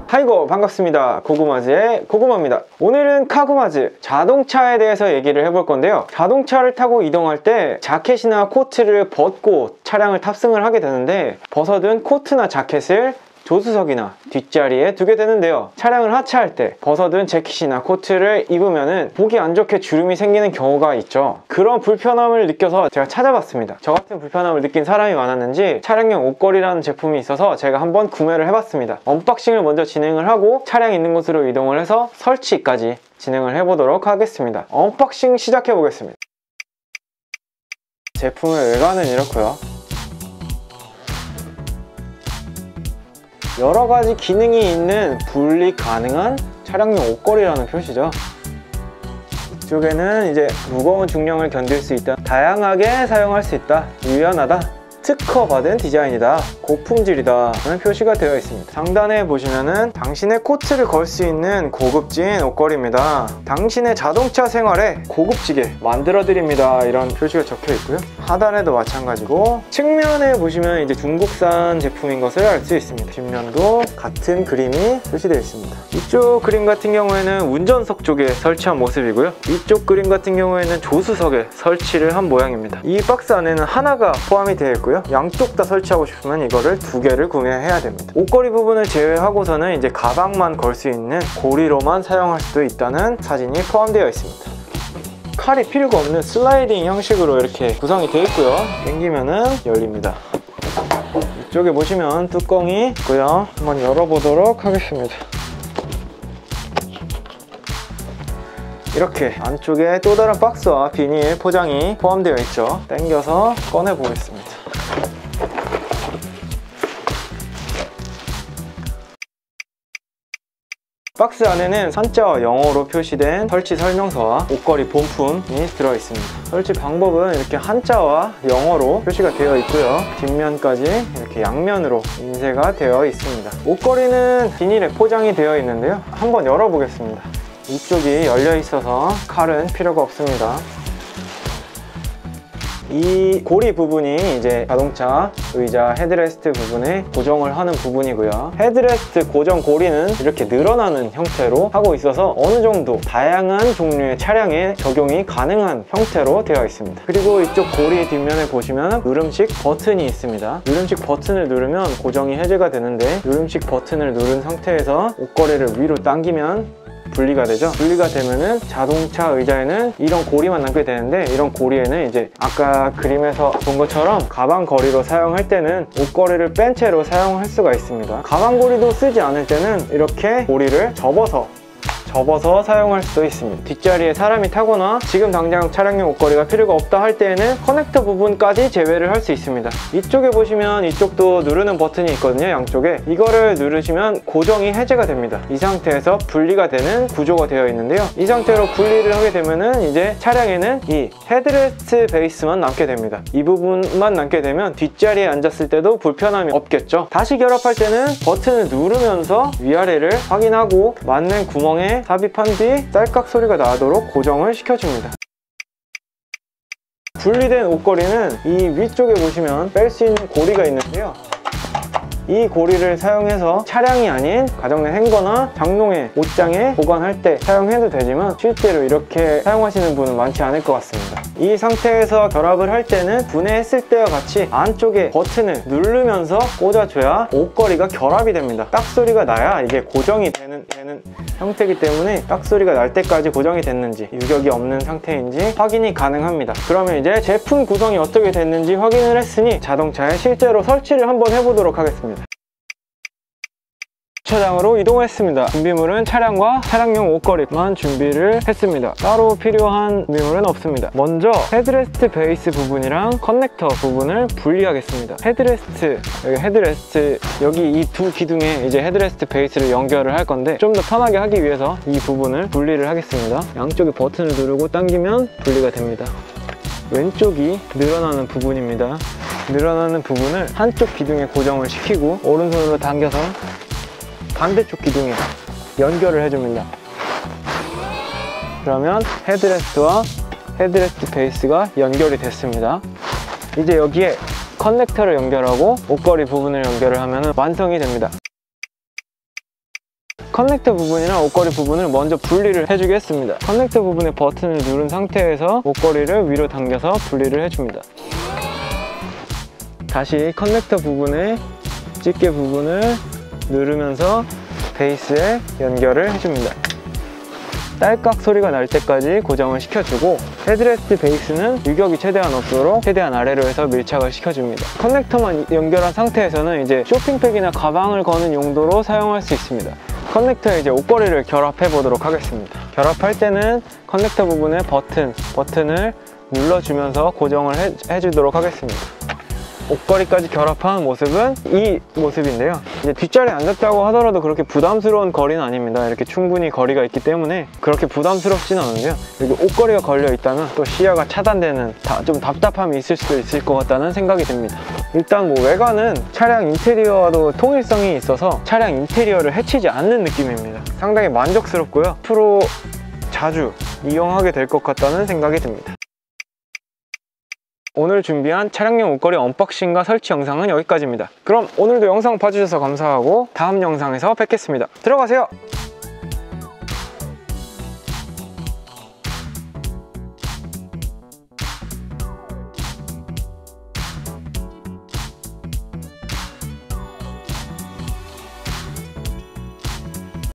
하이고, 반갑습니다. 고구마즈의 고구마입니다. 오늘은 카구마즈 자동차에 대해서 얘기를 해볼 건데요. 자동차를 타고 이동할 때 자켓이나 코트를 벗고 차량을 탑승을 하게 되는데, 벗어둔 코트나 자켓을 조수석이나 뒷자리에 두게 되는데요. 차량을 하차할 때 벗어둔 재킷이나 코트를 입으면은 보기 안 좋게 주름이 생기는 경우가 있죠. 그런 불편함을 느껴서 제가 찾아봤습니다. 저 같은 불편함을 느낀 사람이 많았는지 차량용 옷걸이라는 제품이 있어서 제가 한번 구매를 해봤습니다. 언박싱을 먼저 진행을 하고 차량 있는 곳으로 이동을 해서 설치까지 진행을 해보도록 하겠습니다. 언박싱 시작해 보겠습니다. 제품의 외관은 이렇고요. 여러가지 기능이 있는 분리 가능한 차량용 옷걸이라는 표시죠. 이쪽에는 이제 무거운 중량을 견딜 수 있다, 다양하게 사용할 수 있다, 유연하다, 특허받은 디자인이다, 고품질이다 라는 표시가 되어 있습니다. 상단에 보시면은 당신의 코트를 걸 수 있는 고급진 옷걸이입니다. 당신의 자동차 생활에 고급지게 만들어드립니다, 이런 표시가 적혀 있고요. 하단에도 마찬가지고, 측면에 보시면 이제 중국산 제품인 것을 알 수 있습니다. 뒷면도 같은 그림이 표시되어 있습니다. 이쪽 그림 같은 경우에는 운전석 쪽에 설치한 모습이고요. 이쪽 그림 같은 경우에는 조수석에 설치를 한 모양입니다. 이 박스 안에는 하나가 포함이 되어 있고요. 양쪽 다 설치하고 싶으면 이거를 두 개를 구매해야 됩니다. 옷걸이 부분을 제외하고서는 이제 가방만 걸 수 있는 고리로만 사용할 수도 있다는 사진이 포함되어 있습니다. 칼이 필요가 없는 슬라이딩 형식으로 이렇게 구성이 되어 있고요. 당기면은 열립니다. 이쪽에 보시면 뚜껑이 있고요. 한번 열어보도록 하겠습니다. 이렇게 안쪽에 또 다른 박스와 비닐 포장이 포함되어 있죠. 당겨서 꺼내 보겠습니다. 박스 안에는 한자와 영어로 표시된 설치 설명서와 옷걸이 본품이 들어있습니다. 설치 방법은 이렇게 한자와 영어로 표시가 되어 있고요. 뒷면까지 이렇게 양면으로 인쇄가 되어 있습니다. 옷걸이는 비닐에 포장이 되어 있는데요. 한번 열어보겠습니다. 이쪽이 열려 있어서 칼은 필요가 없습니다. 이 고리 부분이 이제 자동차 의자 헤드레스트 부분에 고정을 하는 부분이고요. 헤드레스트 고정 고리는 이렇게 늘어나는 형태로 하고 있어서 어느 정도 다양한 종류의 차량에 적용이 가능한 형태로 되어 있습니다. 그리고 이쪽 고리 뒷면에 보시면 누름식 버튼이 있습니다. 누름식 버튼을 누르면 고정이 해제가 되는데, 누름식 버튼을 누른 상태에서 옷걸이를 위로 당기면 분리가 되죠. 분리가 되면은 자동차 의자에는 이런 고리만 남게 되는데, 이런 고리에는 이제 아까 그림에서 본 것처럼 가방 거리로 사용할 때는 옷걸이를 뺀 채로 사용할 수가 있습니다. 가방 고리도 쓰지 않을 때는 이렇게 고리를 접어서 사용할 수도 있습니다. 뒷자리에 사람이 타거나 지금 당장 차량용 옷걸이가 필요가 없다 할 때에는 커넥터 부분까지 제외를 할 수 있습니다. 이쪽에 보시면 이쪽도 누르는 버튼이 있거든요. 양쪽에 이거를 누르시면 고정이 해제가 됩니다. 이 상태에서 분리가 되는 구조가 되어 있는데요. 이 상태로 분리를 하게 되면은 이제 차량에는 이 헤드레스트 베이스만 남게 됩니다. 이 부분만 남게 되면 뒷자리에 앉았을 때도 불편함이 없겠죠. 다시 결합할 때는 버튼을 누르면서 위아래를 확인하고 맞는 구멍에 삽입한 뒤 딸깍 소리가 나도록 고정을 시켜줍니다. 분리된 옷걸이는 이 위쪽에 보시면 뺄 수 있는 고리가 있는데요. 이 고리를 사용해서 차량이 아닌 가정 내 행거나 장롱에, 옷장에 보관할 때 사용해도 되지만 실제로 이렇게 사용하시는 분은 많지 않을 것 같습니다. 이 상태에서 결합을 할 때는 분해했을 때와 같이 안쪽에 버튼을 누르면서 꽂아줘야 옷걸이가 결합이 됩니다. 딱 소리가 나야 이게 고정이 되는 형태이기 때문에 딱 소리가 날 때까지 고정이 됐는지, 유격이 없는 상태인지 확인이 가능합니다. 그러면 이제 제품 구성이 어떻게 됐는지 확인을 했으니 자동차에 실제로 설치를 한번 해보도록 하겠습니다. 주차장으로 이동했습니다. 준비물은 차량과 차량용 옷걸이만 준비를 했습니다. 따로 필요한 준비물은 없습니다. 먼저 헤드레스트 베이스 부분이랑 커넥터 부분을 분리하겠습니다. 헤드레스트 여기 이 두 기둥에 이제 헤드레스트 베이스를 연결을 할 건데, 좀 더 편하게 하기 위해서 이 부분을 분리를 하겠습니다. 양쪽에 버튼을 누르고 당기면 분리가 됩니다. 왼쪽이 늘어나는 부분입니다. 늘어나는 부분을 한쪽 기둥에 고정을 시키고 오른손으로 당겨서 반대쪽 기둥에 연결을 해줍니다. 그러면 헤드레스트와 헤드레스트 베이스가 연결이 됐습니다. 이제 여기에 커넥터를 연결하고 옷걸이 부분을 연결을 하면 완성이 됩니다. 커넥터 부분이랑 옷걸이 부분을 먼저 분리를 해주겠습니다. 커넥터 부분의 버튼을 누른 상태에서 옷걸이를 위로 당겨서 분리를 해줍니다. 다시 커넥터 부분의 집게 부분을 누르면서 베이스에 연결을 해줍니다. 딸깍 소리가 날 때까지 고정을 시켜주고, 헤드레스트 베이스는 유격이 최대한 없도록 최대한 아래로 해서 밀착을 시켜줍니다. 커넥터만 연결한 상태에서는 이제 쇼핑백이나 가방을 거는 용도로 사용할 수 있습니다. 커넥터에 이제 옷걸이를 결합해 보도록 하겠습니다. 결합할 때는 커넥터 부분의 버튼을 눌러주면서 고정을 해주도록 하겠습니다. 옷걸이까지 결합한 모습은 이 모습인데요. 이제 뒷자리에 앉았다고 하더라도 그렇게 부담스러운 거리는 아닙니다. 이렇게 충분히 거리가 있기 때문에 그렇게 부담스럽진 않은데요. 여기 옷걸이가 걸려 있다면 또 시야가 차단되는 좀 답답함이 있을 수도 있을 것 같다는 생각이 듭니다. 일단 뭐 외관은 차량 인테리어와도 통일성이 있어서 차량 인테리어를 해치지 않는 느낌입니다. 상당히 만족스럽고요. 앞으로 자주 이용하게 될 것 같다는 생각이 듭니다. 오늘 준비한 차량용 옷걸이 언박싱과 설치 영상은 여기까지입니다. 그럼 오늘도 영상 봐주셔서 감사하고 다음 영상에서 뵙겠습니다. 들어가세요!